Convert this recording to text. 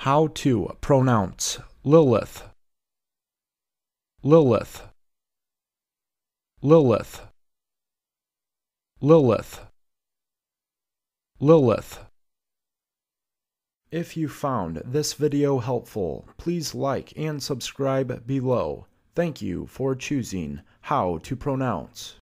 How to pronounce Lilith. Lilith. Lilith. Lilith. Lilith. If you found this video helpful, please like and subscribe below. Thank you for choosing How to Pronounce.